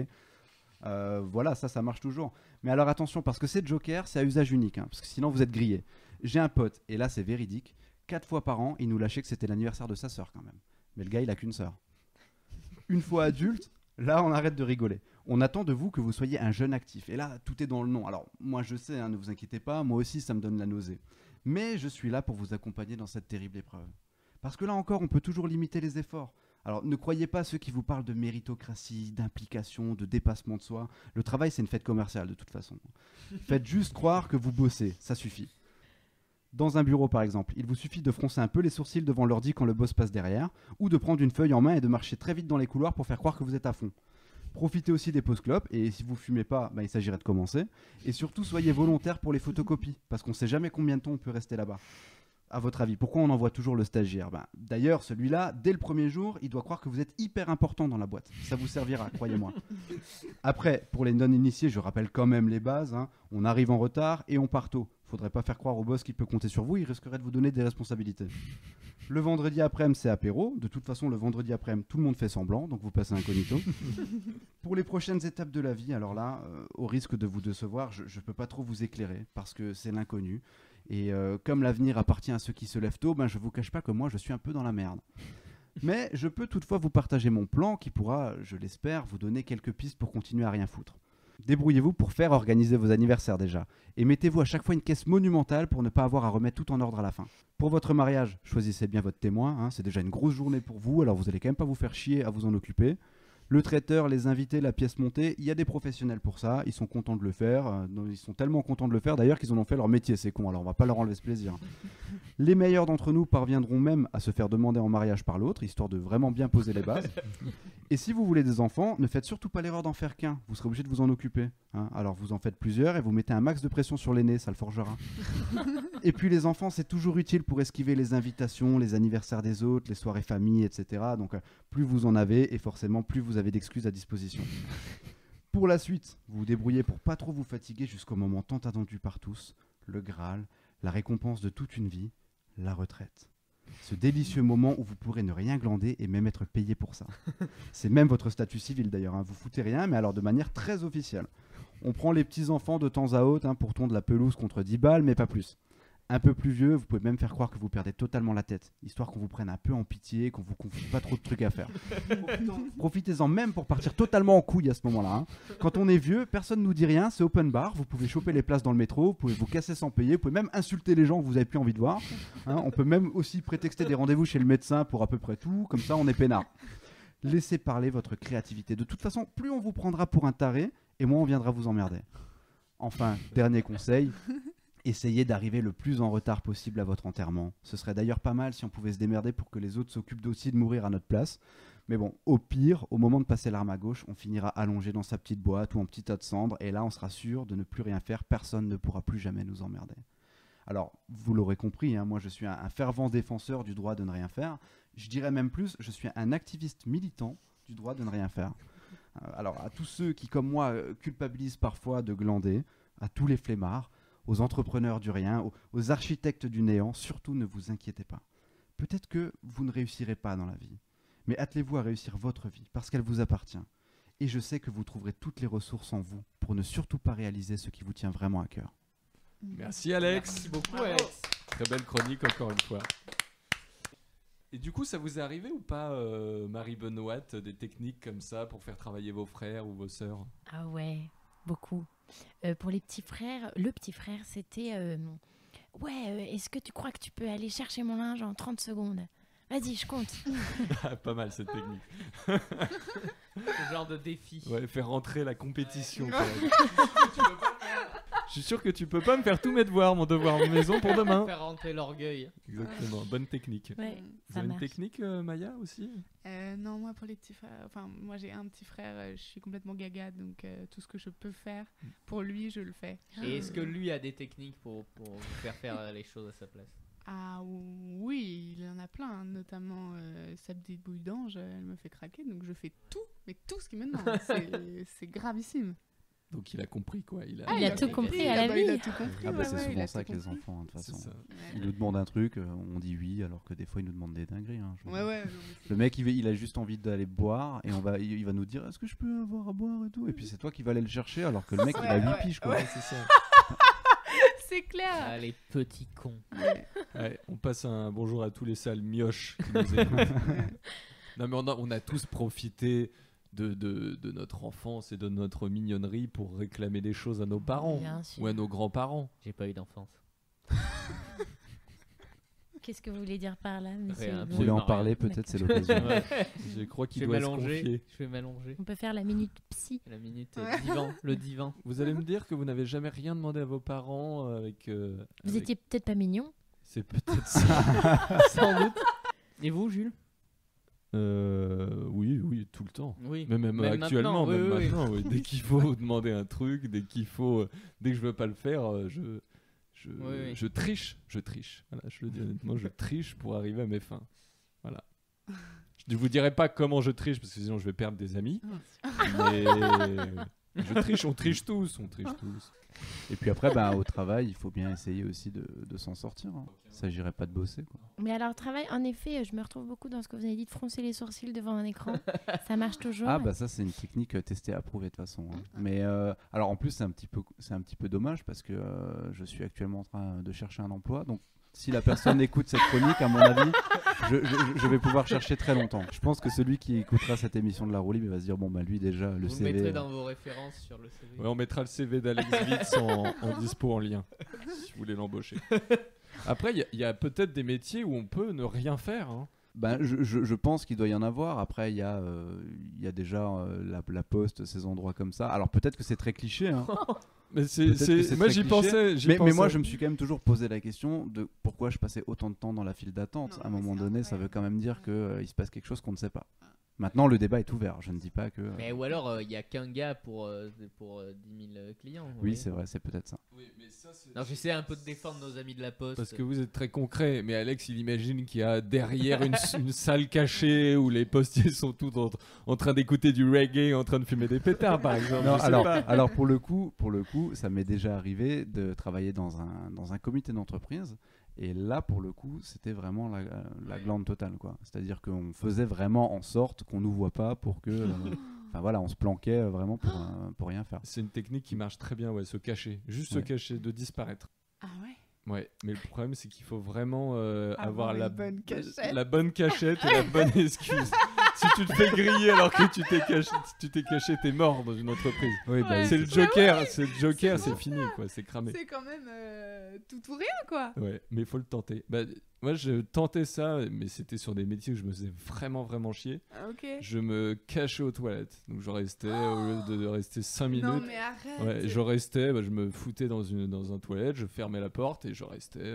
Voilà, ça marche toujours. Mais alors attention, parce que ces jokers, c'est à usage unique, hein, parce que sinon vous êtes grillés. J'ai un pote, et là c'est véridique, 4 fois par an, il nous lâchait que c'était l'anniversaire de sa sœur quand même. Mais le gars, il a qu'une sœur. Une fois adulte, là, on arrête de rigoler. On attend de vous que vous soyez un jeune actif. Et là, tout est dans le nom. Alors, moi, je sais, hein, ne vous inquiétez pas, moi aussi, ça me donne la nausée. Mais je suis là pour vous accompagner dans cette terrible épreuve. Parce que là encore, on peut toujours limiter les efforts. Alors, ne croyez pas à ceux qui vous parlent de méritocratie, d'implication, de dépassement de soi. Le travail, c'est une fête commerciale, de toute façon. Faites juste croire que vous bossez, ça suffit. Dans un bureau, par exemple, il vous suffit de froncer un peu les sourcils devant l'ordi quand le boss passe derrière, ou de prendre une feuille en main et de marcher très vite dans les couloirs pour faire croire que vous êtes à fond. Profitez aussi des pauses clopes, et si vous fumez pas, il s'agirait de commencer. Et surtout, soyez volontaire pour les photocopies, parce qu'on sait jamais combien de temps on peut rester là-bas. À votre avis, pourquoi on envoie toujours le stagiaire ? D'ailleurs, celui-là, dès le premier jour, il doit croire que vous êtes hyper important dans la boîte. Ça vous servira, croyez-moi. Après, pour les non-initiés, je rappelle quand même les bases, hein. On arrive en retard et on part tôt. Faudrait pas faire croire au boss qu'il peut compter sur vous, il risquerait de vous donner des responsabilités. Le vendredi après-midi, c'est apéro. De toute façon, le vendredi après-midi, tout le monde fait semblant, donc vous passez incognito. Pour les prochaines étapes de la vie, alors là, au risque de vous décevoir, je ne peux pas trop vous éclairer, parce que c'est l'inconnu. Et comme l'avenir appartient à ceux qui se lèvent tôt, je vous cache pas que moi, je suis un peu dans la merde. Mais je peux toutefois vous partager mon plan qui pourra, je l'espère, vous donner quelques pistes pour continuer à rien foutre. Débrouillez-vous pour faire organiser vos anniversaires déjà. Et mettez-vous à chaque fois une caisse monumentale pour ne pas avoir à remettre tout en ordre à la fin. Pour votre mariage, choisissez bien votre témoin. Hein, c'est déjà une grosse journée pour vous, alors vous allez quand même pas vous faire chier à vous en occuper. Le traiteur, les invités, la pièce montée, il y a des professionnels pour ça, ils sont contents de le faire, ils sont tellement contents de le faire d'ailleurs qu'ils en ont fait leur métier, c'est con, alors on va pas leur enlever ce plaisir. Les meilleurs d'entre nous parviendront même à se faire demander en mariage par l'autre, histoire de vraiment bien poser les bases. Et si vous voulez des enfants, ne faites surtout pas l'erreur d'en faire qu'un, vous serez obligé de vous en occuper. Hein. Alors vous en faites plusieurs et vous mettez un max de pression sur l'aîné, ça le forgera. Et puis les enfants, c'est toujours utile pour esquiver les invitations, les anniversaires des autres, les soirées famille, etc. Donc plus vous en avez et forcément plus vous avez d'excuses à disposition. Pour la suite, vous vous débrouillez pour pas trop vous fatiguer jusqu'au moment tant attendu par tous, le Graal, la récompense de toute une vie, la retraite. Ce délicieux moment où vous pourrez ne rien glander et même être payé pour ça. C'est même votre statut civil d'ailleurs, hein. Vous foutez rien, mais alors de manière très officielle. On prend les petits-enfants de temps à autre hein, pour tondre la pelouse contre 10 balles, mais pas plus. Un peu plus vieux, vous pouvez même faire croire que vous perdez totalement la tête, histoire qu'on vous prenne un peu en pitié, qu'on vous confie pas trop de trucs à faire. Profitez-en même pour partir totalement en couille à ce moment-là. Hein. Quand on est vieux, personne nous dit rien, c'est open bar, vous pouvez choper les places dans le métro, vous pouvez vous casser sans payer, vous pouvez même insulter les gens que vous avez plus envie de voir. Hein. On peut même aussi prétexter des rendez-vous chez le médecin pour à peu près tout, comme ça on est peinard. Laissez parler votre créativité. De toute façon, plus on vous prendra pour un taré, et moins on viendra vous emmerder. Enfin, dernier conseil. Essayez d'arriver le plus en retard possible à votre enterrement. Ce serait d'ailleurs pas mal si on pouvait se démerder pour que les autres s'occupent aussi de mourir à notre place. Mais bon, au pire, au moment de passer l'arme à gauche, on finira allongé dans sa petite boîte ou en petit tas de cendres, et là on sera sûr de ne plus rien faire, personne ne pourra plus jamais nous emmerder. Alors, vous l'aurez compris, hein, moi je suis un fervent défenseur du droit de ne rien faire. Je dirais même plus, je suis un activiste militant du droit de ne rien faire. Alors, à tous ceux qui, comme moi, culpabilisent parfois de glander, à tous les flemmards, aux entrepreneurs du rien, aux architectes du néant, surtout ne vous inquiétez pas. Peut-être que vous ne réussirez pas dans la vie, mais attelez-vous à réussir votre vie, parce qu'elle vous appartient. Et je sais que vous trouverez toutes les ressources en vous pour ne surtout pas réaliser ce qui vous tient vraiment à cœur. Merci Alex. Merci beaucoup, Alex. Très belle chronique encore une fois. Et du coup, ça vous est arrivé ou pas, Marie Benoît, des techniques comme ça pour faire travailler vos frères ou vos sœurs? Ah ouais, beaucoup. Pour les petits frères, le petit frère, c'était est-ce que tu crois que tu peux aller chercher mon linge en 30 secondes? Vas-y, je compte. Pas mal cette technique. Ce genre de défi. Ouais, faire rentrer la compétition. Ouais. Quand même. Je suis sûr que tu peux pas me faire tous mes devoirs, mon devoir de maison pour demain. Faire rentrer l'orgueil. Exactement, bonne technique. Ouais, Vous ça avez une marche. technique, Maya, aussi? Non, moi pour les petits frères, enfin moi j'ai un petit frère, je suis complètement gaga, donc tout ce que je peux faire pour lui, je le fais. Et est-ce que lui a des techniques pour vous faire faire les choses à sa place? Ah oui, il en a plein, notamment sa petite bouille d'ange, elle me fait craquer, donc je fais tout, mais tout ce qu'il me demande, c'est gravissime. Donc il a compris quoi. Il a tout compris à la Il a vie. tout compris. Ah bah ouais, c'est ouais, il souvent a ça tout avec les compris. enfants, hein, de toute C'est façon. ça. Ils nous demandent un truc, on dit oui, alors que des fois ils nous demandent des dingueries. Hein, je veux Ouais, dire. ouais. Non, mais c'est- Le mec, il a juste envie d'aller boire et il va nous dire est-ce que je peux avoir à boire et tout. Et puis c'est toi qui vas aller le chercher alors que le mec il a 8 piges quoi. Ouais, c'est ça. C'est clair. Ah, les petits cons. Ouais, on passe un bonjour à tous les sales mioches qui nous écoutent. Non mais on a tous profité de notre enfance et de notre mignonnerie pour réclamer des choses à nos parents Bien sûr. ou à nos grands-parents. J'ai pas eu d'enfance. Qu'est-ce que vous voulez dire par là, monsieur Rien, Vous voulez en Absolument parler rien. peut-être, c'est l'occasion. Ouais. Je crois Je qu'il vais doit se m'allonger. confier. Je vais m'allonger. On peut faire la minute psy. La minute Ouais. divan. Le divan. Vous allez me dire que vous n'avez jamais rien demandé à vos parents avec... Vous avec- étiez peut-être pas mignon. C'est peut-être ça. Sans doute. Et vous, Jules? Oui, tout le temps. Oui. Mais même Même actuellement, maintenant, même oui, oui. maintenant, oui. Dès qu'il faut demander un truc, dès que je veux pas le faire, Oui. je triche. Voilà, je le dis honnêtement, je triche pour arriver à mes fins. Voilà. Je ne vous dirai pas comment je triche parce que sinon je vais perdre des amis. Mais je triche, on triche tous. Et puis après, bah, au travail, il faut bien essayer aussi de s'en sortir. Hein. Il ne s'agirait pas de bosser. Quoi. Mais alors, travail, en effet, je me retrouve beaucoup dans ce que vous avez dit de froncer les sourcils devant un écran. Ça marche toujours. Ah bah ça c'est une technique testée et approuvée de toute façon. Hein. Mais alors en plus c'est un petit peu dommage parce que je suis actuellement en train de chercher un emploi. Donc Si la personne écoute cette chronique, à mon avis, je vais pouvoir chercher très longtemps. Je pense que celui qui écoutera cette émission de la roue libre, il va se dire bon bah lui déjà le Vous CV. le mettrez dans vos références sur le CV. Ouais, on mettra le CV d'Alex Vitz en dispo en lien, si vous voulez l'embaucher. Après, il y a peut-être des métiers où on peut ne rien faire. Hein. Ben, je pense qu'il doit y en avoir. Après, il y a déjà la poste, ces endroits comme ça. Alors peut-être que c'est très cliché. Hein. Mais Peut-être que c'est moi très j'y cliché. pensais. Mais moi, je me suis quand même toujours posé la question de pourquoi je passais autant de temps dans la file d'attente. Non, À un mais moment c'est donné, ça incroyable. veut quand même dire qu'il se passe quelque chose qu'on ne sait pas. Maintenant, le débat est ouvert. Je ne dis pas que. Mais ou alors il y a qu'un gars pour 10 000 clients. vous Oui, voyez. c'est vrai, c'est peut-être ça. Non, j'essaie un peu de défendre nos amis de la Poste. Parce que vous êtes très concret, mais Alex il imagine qu'il y a derrière une salle cachée où les postiers sont tous en train d'écouter du reggae, en train de fumer des pétards par exemple. Non, Je sais pas. alors pour le coup, ça m'est déjà arrivé de travailler dans un comité d'entreprise. Et là, pour le coup, c'était vraiment la glande totale, quoi. C'est-à-dire qu'on faisait vraiment en sorte qu'on nous voit pas pour que, enfin voilà, on se planquait vraiment pour rien faire. C'est une technique qui marche très bien, ouais, se cacher, juste se Ouais. cacher, de disparaître. Ah ouais. Ouais, mais le problème c'est qu'il faut vraiment Avoir avoir une la bonne cachette. la bonne cachette et la bonne excuse. Si tu te fais griller alors que tu t'es caché, t'es mort dans une entreprise. Oui, Ouais. C'est le Joker, C'est c'est bon. fini quoi, c'est cramé. C'est quand même tout ou rien, quoi. Ouais, mais il faut le tenter. Bah, moi, je tentais ça, mais c'était sur des métiers où je me faisais vraiment chier. Ah, ok. Je me cachais aux toilettes. Donc, je restais, au lieu de rester 5 minutes, Non, mais arrête. ouais, je restais, je me foutais dans un toilette, je fermais la porte et je restais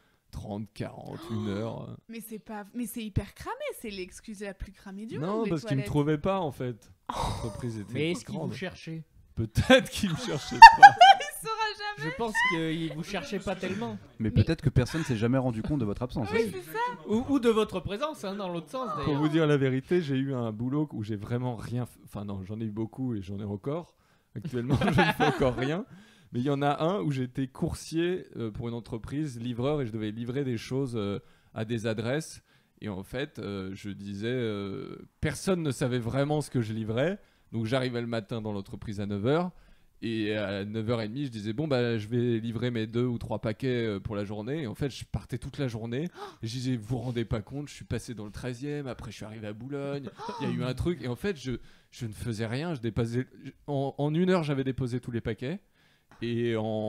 30, 40, 1 heure. Mais c'est hyper cramé. C'est l'excuse la plus cramée du monde. Non, les parce qu'ils me toilettes. trouvaient pas en fait. L'entreprise était Mais est-ce qu'ils grande. vous cherchaient? Peut-être qu'ils me cherchaient pas. Il saura jamais. Je pense qu'ils vous cherchaient pas tellement. Mais peut-être que personne s'est jamais rendu compte de votre absence. Oui, aussi. c'est ça. Ou de votre présence, hein, dans l'autre sens Pour d'ailleurs. vous dire la vérité, j'ai eu un boulot où j'ai vraiment rien. Enfin non, j'en ai eu beaucoup et j'en ai encore. Actuellement, je ne fais encore rien. Mais il y en a un où j'étais coursier pour une entreprise, livreur, et je devais livrer des choses à des adresses. Et en fait, je disais, personne ne savait vraiment ce que je livrais. Donc j'arrivais le matin dans l'entreprise à 9h. Et à 9h30, je disais, bon, bah, je vais livrer mes 2 ou 3 paquets pour la journée. Et en fait, je partais toute la journée. Et je disais, vous vous rendez pas compte, je suis passé dans le 13e, après je suis arrivé à Boulogne. Il y a eu un truc. Et en fait, je ne faisais rien. Je déposais, en 1 heure, j'avais déposé tous les paquets. Et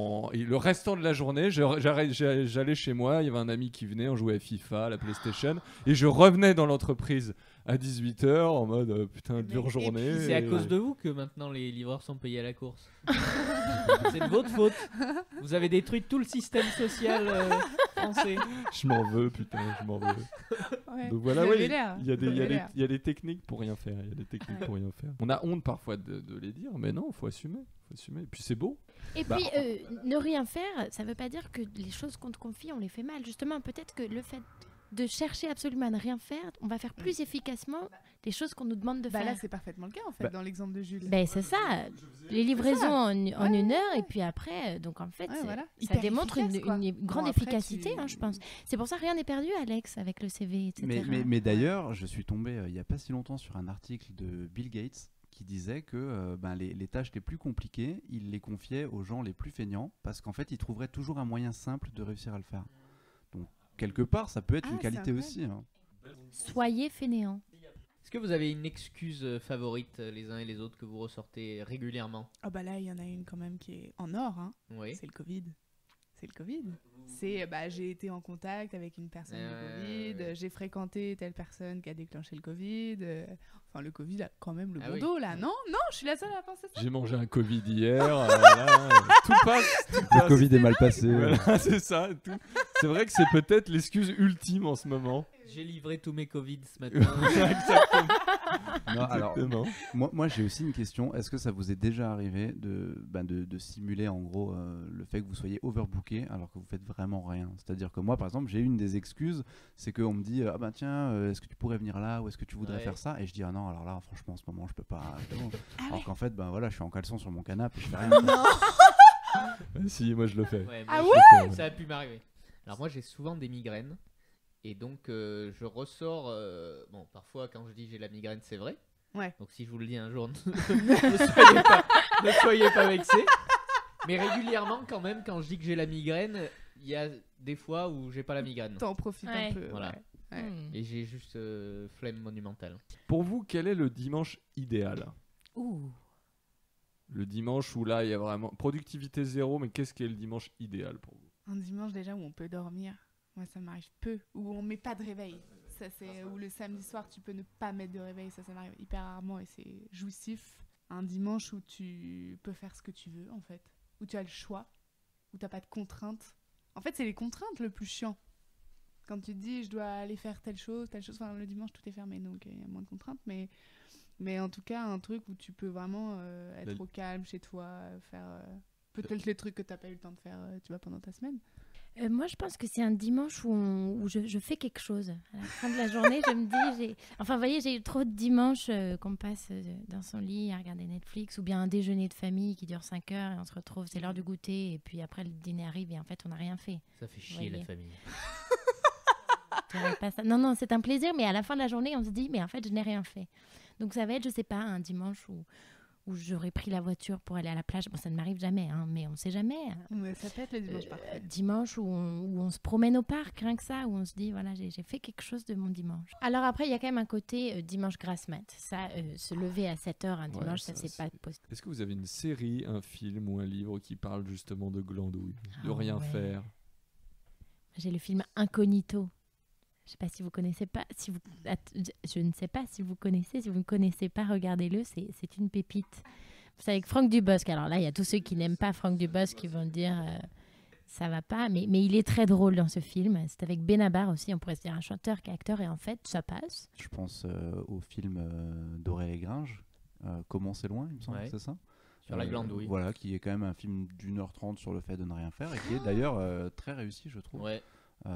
le restant de la journée, j'allais chez moi. Il y avait un ami qui venait, on jouait à FIFA, à la PlayStation. Et je revenais dans l'entreprise à 18h en mode putain, dure et journée. puis, C'est à Et- cause de vous que maintenant les livreurs sont payés à la course. C'est de votre faute. Vous avez détruit tout le système social français. Je m'en veux, putain, je m'en veux. Ouais. Donc voilà, Vous avez ouais, l'air. il y a des- Vous il y a avez des- l'air. il y a des techniques pour rien faire. Il y a des techniques pour rien faire. On a honte parfois de les dire, mais non, faut assumer. Et puis c'est beau. Et Bah, puis, ne rien faire, ça veut pas dire que les choses qu'on te confie, on les fait mal. Justement, peut-être que le fait de chercher absolument à ne rien faire, on va faire plus efficacement les choses qu'on nous demande de Bah faire. là, c'est parfaitement le cas en fait Bah. dans l'exemple de Jules. Ben, c'est ça, les livraisons en 1 heure, et puis après, donc en fait, Ouais, c'est- voilà. ça Hyper démontre efficace, quoi. une grande Bon, après, efficacité, tu- hein, je pense. C'est pour ça rien n'est perdu, Alex, avec le CV, etc. Mais d'ailleurs, je suis tombé il n'y a pas si longtemps sur un article de Bill Gates qui disait que les tâches les plus compliquées, il les confiait aux gens les plus feignants parce qu'en fait, ils trouveraient toujours un moyen simple de réussir à le faire. Donc, quelque part, ça peut être Ah, une c'est qualité incroyable. aussi. Hein. Soyez fainéants. Est-ce que vous avez une excuse favorite les uns et les autres que vous ressortez régulièrement? Ah bah là, il y en a une quand même qui est en or. Hein. Oui. C'est le Covid. C'est le Covid. C'est j'ai été en contact avec une personne du Covid, ouais. j'ai fréquenté telle personne qui a déclenché le Covid. Enfin, le Covid a quand même le Ah bon oui. dos là. Non, je suis la seule à penser ça. J'ai mangé un Covid hier. Voilà, tout passe. Tout Le passe. Covid est mal passé. Voilà, c'est ça. Tout. C'est vrai que c'est peut-être l'excuse ultime en ce moment. J'ai livré tous mes Covid ce matin. Exactement. Non, alors, Exactement. moi j'ai aussi une question. Est-ce que ça vous est déjà arrivé de simuler en gros le fait que vous soyez overbooké alors que vous faites vraiment rien? C'est-à-dire que moi par exemple j'ai une des excuses, c'est qu'on me dit ah ben tiens est-ce que tu pourrais venir là ou est-ce que tu voudrais Ouais. faire ça? Et je dis ah non alors là franchement en ce moment je peux pas. Ah Alors ouais. qu'en fait ben voilà je suis en caleçon sur mon canapé et je fais rien. Si, moi je le fais. Ouais, Ah moi, Je le fais. ça a pu m'arriver. Alors moi j'ai souvent des migraines et donc je ressors. Bon, parfois quand je dis j'ai la migraine, c'est vrai. Ouais. Donc si je vous le dis un jour, ne soyez pas vexés. Mais régulièrement quand même, quand je dis que j'ai la migraine, il y a des fois où j'ai pas la migraine. T'en profites Ouais. un peu. Voilà. Ouais. Hmm. Et j'ai juste flemme monumentale. Pour vous, quel est le dimanche idéal? Ouh. Le dimanche où là, il y a vraiment productivité zéro, mais qu'est-ce qui est le dimanche idéal pour vous? Un dimanche déjà où on peut dormir. Moi, ça m'arrive peu. Où on met pas de réveil. Ça, c'est où le samedi soir, tu peux ne pas mettre de réveil. Ça m'arrive hyper rarement et c'est jouissif. Un dimanche où tu peux faire ce que tu veux, en fait. Où tu as le choix. Où t'as pas de contraintes. En fait, c'est les contraintes le plus chiant. Quand tu te dis, je dois aller faire telle chose. Enfin, le dimanche, tout est fermé, donc il y a moins de contraintes. Mais en tout cas, un truc où tu peux vraiment être au calme chez toi, faire peut-être les trucs que t'as pas eu le temps de faire, tu vois, pendant ta semaine. Moi, je pense que c'est un dimanche où je fais quelque chose. À la fin de la journée, je me dis... Enfin, vous voyez, j'ai eu trop de dimanches qu'on passe dans son lit à regarder Netflix, ou bien un déjeuner de famille qui dure 5 heures et on se retrouve, c'est l'heure du goûter, et puis après, le dîner arrive et en fait, on n'a rien fait. Ça fait chier la Voyez. famille. Tu vois, pas ça. Non, c'est un plaisir, mais à la fin de la journée, on se dit, mais en fait, je n'ai rien fait. Donc, ça va être, je sais pas, un dimanche où j'aurais pris la voiture pour aller à la plage. Bon, ça ne m'arrive jamais, hein, mais on ne sait jamais. Mais ça peut être le dimanche parfait. Dimanche où on se promène au parc, rien que ça, où on se dit, voilà, j'ai fait quelque chose de mon dimanche. Alors après, il y a quand même un côté dimanche grasse mat. Ça, se lever à 7h un dimanche, ça, c'est pas possible. Est-ce que vous avez une série, un film ou un livre qui parle justement de glandouille, de Ah rien ouais. faire? J'ai le film Incognito. Je sais pas si vous connaissez pas. Je ne sais pas si vous connaissez. Si vous ne connaissez pas, regardez-le. C'est une pépite. C'est avec Franck Dubosc. Alors là, il y a tous ceux qui n'aiment pas Franck Dubosc qui vont dire ça va pas. Mais il est très drôle dans ce film. C'est avec Benabar aussi. On pourrait se dire un chanteur qui est acteur. Et en fait, ça passe. Je pense au film d'Aurélien Gringe, Comment c'est loin, il me semble, Ouais. c'est ça? Sur la glandouille. Voilà, qui est quand même un film d'1h30 sur le fait de ne rien faire et qui est d'ailleurs très réussi, je trouve. Ouais,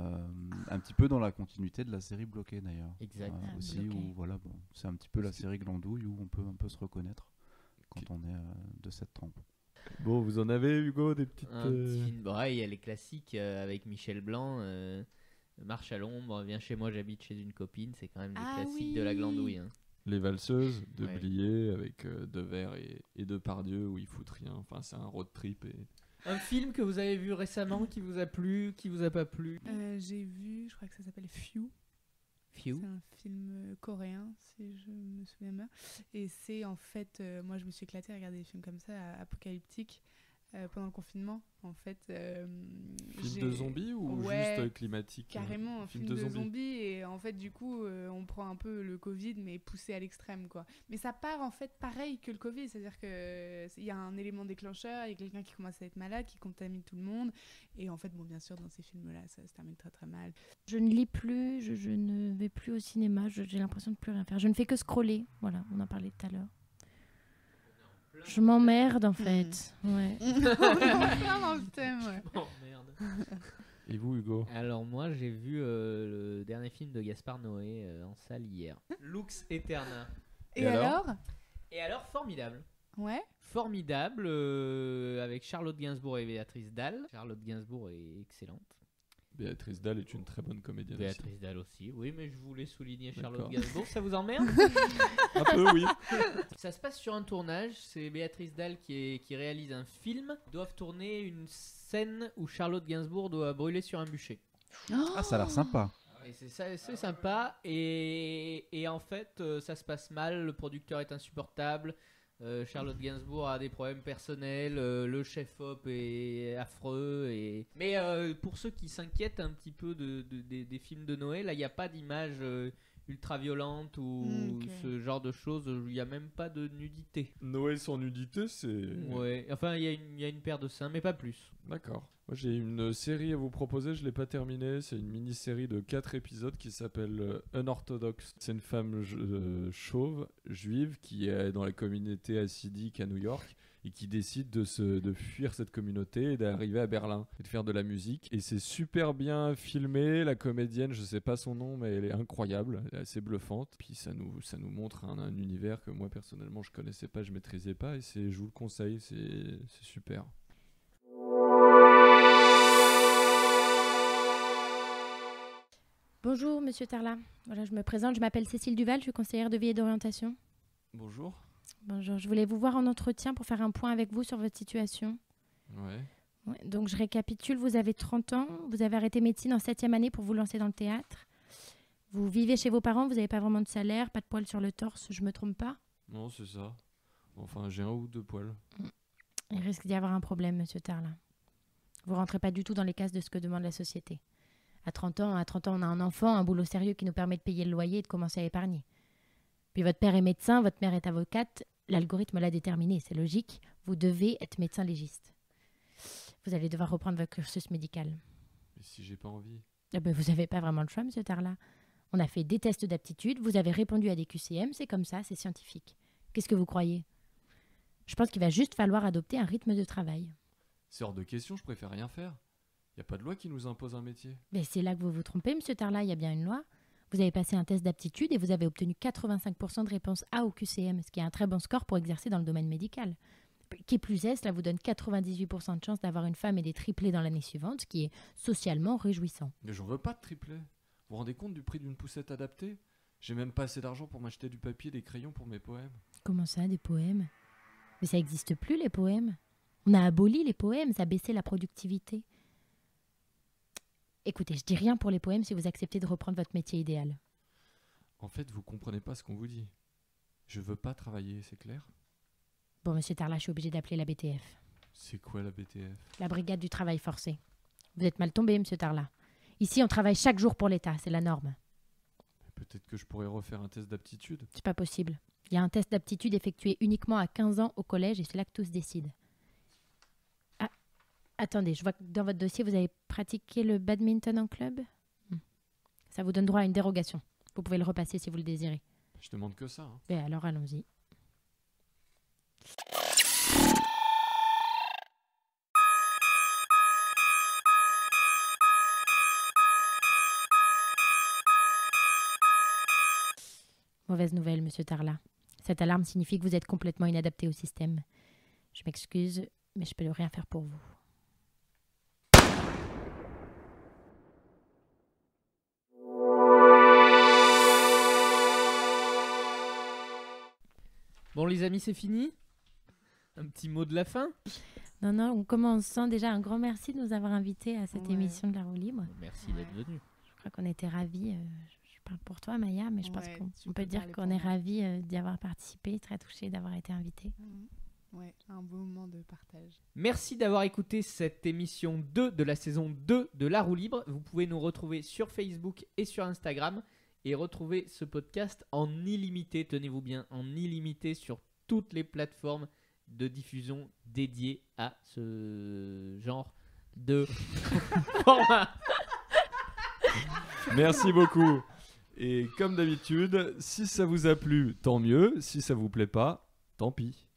Un petit peu dans la continuité de la série Bloquée d'ailleurs. exact. Ah, Aussi, Bloqué. où voilà, bon, c'est un petit peu la série Glandouille où on peut un peu se reconnaître quand on est de cette trempe. Bon, vous en avez, Hugo, des petites... Un petit film, ouais, il y a les classiques avec Michel Blanc, Marche à l'ombre, Viens chez moi, j'habite chez une copine, c'est quand même des Ah classiques oui. de la glandouille. Hein. Les valseuses de Ouais. Blier avec Devers et Depardieu où ils foutent rien. Enfin, c'est un road trip. Et... Un film que vous avez vu récemment qui vous a plu, qui vous a pas plu? J'ai vu, je crois que ça s'appelle Few. Few. C'est un film coréen, si je me souviens bien. Et c'est en fait, moi je me suis éclatée à regarder des films comme ça, apocalyptiques, pendant le confinement. En fait, Film de zombies ou Ouais, juste climatique? carrément un film de zombies. Et en fait, du coup, on prend un peu le Covid, mais poussé à l'extrême, quoi. Mais ça part en fait pareil que le Covid, c'est-à-dire qu'il y a un élément déclencheur, il y a quelqu'un qui commence à être malade, qui contamine tout le monde. Et en fait, bon, bien sûr, dans ces films-là, ça se termine très très mal. Je ne lis plus. Je ne vais plus au cinéma. J'ai l'impression de plus rien faire. Je ne fais que scroller. Voilà, on en parlait tout à l'heure. Je m'emmerde en fait. Ouais. On est en plein dans le thème, ouais. Oh merde. Et vous, Hugo? Alors moi j'ai vu le dernier film de Gaspard Noé en salle hier. Lux Eterna. Et Et alors alors Et alors formidable. Ouais. Formidable avec Charlotte Gainsbourg et Béatrice Dalle. Charlotte Gainsbourg est excellente. Béatrice Dalle est une très bonne comédienne aussi. Béatrice Dalle aussi. Oui, mais je voulais souligner Charlotte D'accord. Gainsbourg. Ça vous emmerde? Un peu, oui. Ça se passe sur un tournage. C'est Béatrice Dalle qui réalise un film. Ils doivent tourner une scène où Charlotte Gainsbourg doit brûler sur un bûcher. Ah, ça a l'air sympa. Et c'est sympa. Et en fait, ça se passe mal. Le producteur est insupportable. Charlotte Gainsbourg a des problèmes personnels. Le chef-op est affreux. Mais pour ceux qui s'inquiètent un petit peu des films de Noël, là, il n'y a pas d'image ultra violente ou Ok. ce genre de choses. Il n'y a même pas de nudité. Noël sans nudité, c'est... Ouais. Enfin, il y a une paire de seins, mais pas plus. D'accord. Moi, j'ai une série à vous proposer, je l'ai pas terminée. C'est une mini-série de 4 épisodes qui s'appelle Unorthodox. C'est une femme chauve, juive, qui est dans la communauté hassidique à New York et qui décide de fuir cette communauté et d'arriver à Berlin et de faire de la musique. Et c'est super bien filmé. La comédienne, je sais pas son nom, mais elle est incroyable, elle est assez bluffante. Puis ça nous montre un univers que moi personnellement je connaissais pas, je maîtrisais pas. Et je vous le conseille, c'est super. Bonjour, monsieur Tarla. Voilà, je me présente. Je m'appelle Cécile Duval. Je suis conseillère de vie et d'orientation. Bonjour. Bonjour. Je voulais vous voir en entretien pour faire un point avec vous sur votre situation. Ouais. Ouais, donc je récapitule, vous avez 30 ans, vous avez arrêté médecine en 7e année pour vous lancer dans le théâtre. Vous vivez chez vos parents, vous n'avez pas vraiment de salaire, pas de poils sur le torse, je me trompe pas? Non, c'est ça. Enfin, j'ai 1 ou 2 poils. Il risque d'y avoir un problème, monsieur Tarlin. Vous rentrez pas du tout dans les cases de ce que demande la société. À 30 ans, on a un enfant, un boulot sérieux qui nous permet de payer le loyer et de commencer à épargner. Puis votre père est médecin, votre mère est avocate. L'algorithme l'a déterminé, c'est logique. Vous devez être médecin légiste. Vous allez devoir reprendre votre cursus médical. Mais si j'ai pas envie. Eh ben, vous n'avez pas vraiment le choix, monsieur Tarla. On a fait des tests d'aptitude, vous avez répondu à des QCM, c'est comme ça, c'est scientifique. Qu'est-ce que vous croyez? Je pense qu'il va juste falloir adopter un rythme de travail. C'est hors de question, je préfère rien faire. Y a pas de loi qui nous impose un métier. Mais c'est là que vous vous trompez, monsieur Tarla, il y a bien une loi. Vous avez passé un test d'aptitude et vous avez obtenu 85% de réponse A au QCM, ce qui est un très bon score pour exercer dans le domaine médical. Qui plus est, cela vous donne 98% de chance d'avoir une femme et des triplés dans l'année suivante, ce qui est socialement réjouissant. Mais j'en veux pas de triplé. Vous vous rendez compte du prix d'une poussette adaptée? J'ai même pas assez d'argent pour m'acheter du papier et des crayons pour mes poèmes. Comment ça, des poèmes? Mais ça n'existe plus, les poèmes. On a aboli les poèmes, ça a baissé la productivité. Écoutez, je dis rien pour les poèmes si vous acceptez de reprendre votre métier idéal. En fait, vous comprenez pas ce qu'on vous dit. Je veux pas travailler, c'est clair? Bon, monsieur Tarla, je suis obligée d'appeler la BTF. C'est quoi la BTF? La brigade du travail forcé. Vous êtes mal tombé, monsieur Tarla. Ici, on travaille chaque jour pour l'État, c'est la norme. Peut-être que je pourrais refaire un test d'aptitude. C'est pas possible. Il y a un test d'aptitude effectué uniquement à 15 ans au collège et c'est là que tout se décide. Ah, attendez, je vois que dans votre dossier, vous avez pratiqué le badminton en club. Ça vous donne droit à une dérogation. Vous pouvez le repasser si vous le désirez. Je demande que ça. Hein. Ben alors, allons-y. Mauvaise nouvelle, monsieur Tarla. Cette alarme signifie que vous êtes complètement inadapté au système. Je m'excuse, mais je peux rien faire pour vous. Bon les amis, c'est fini? Un petit mot de la fin? Non, on commence déjà un grand merci de nous avoir invités à cette Ouais. émission de La Roue Libre. Merci d'être venu. Je crois qu'on était ravis. Je parle pour toi, Maya, mais je pense Ouais, qu'on tu on peux peut dire parler qu'on pour est moi. ravis d'y avoir participé, très touchés d'avoir été invités. Ouais, un beau moment de partage. Merci d'avoir écouté cette émission 2 de la saison 2 de La Roue Libre. Vous pouvez nous retrouver sur Facebook et sur Instagram et retrouver ce podcast en illimité, tenez-vous bien, en illimité sur toutes les plateformes de diffusion dédiées à ce genre de format. Merci beaucoup. Et comme d'habitude, si ça vous a plu, tant mieux. Si ça vous plaît pas, tant pis.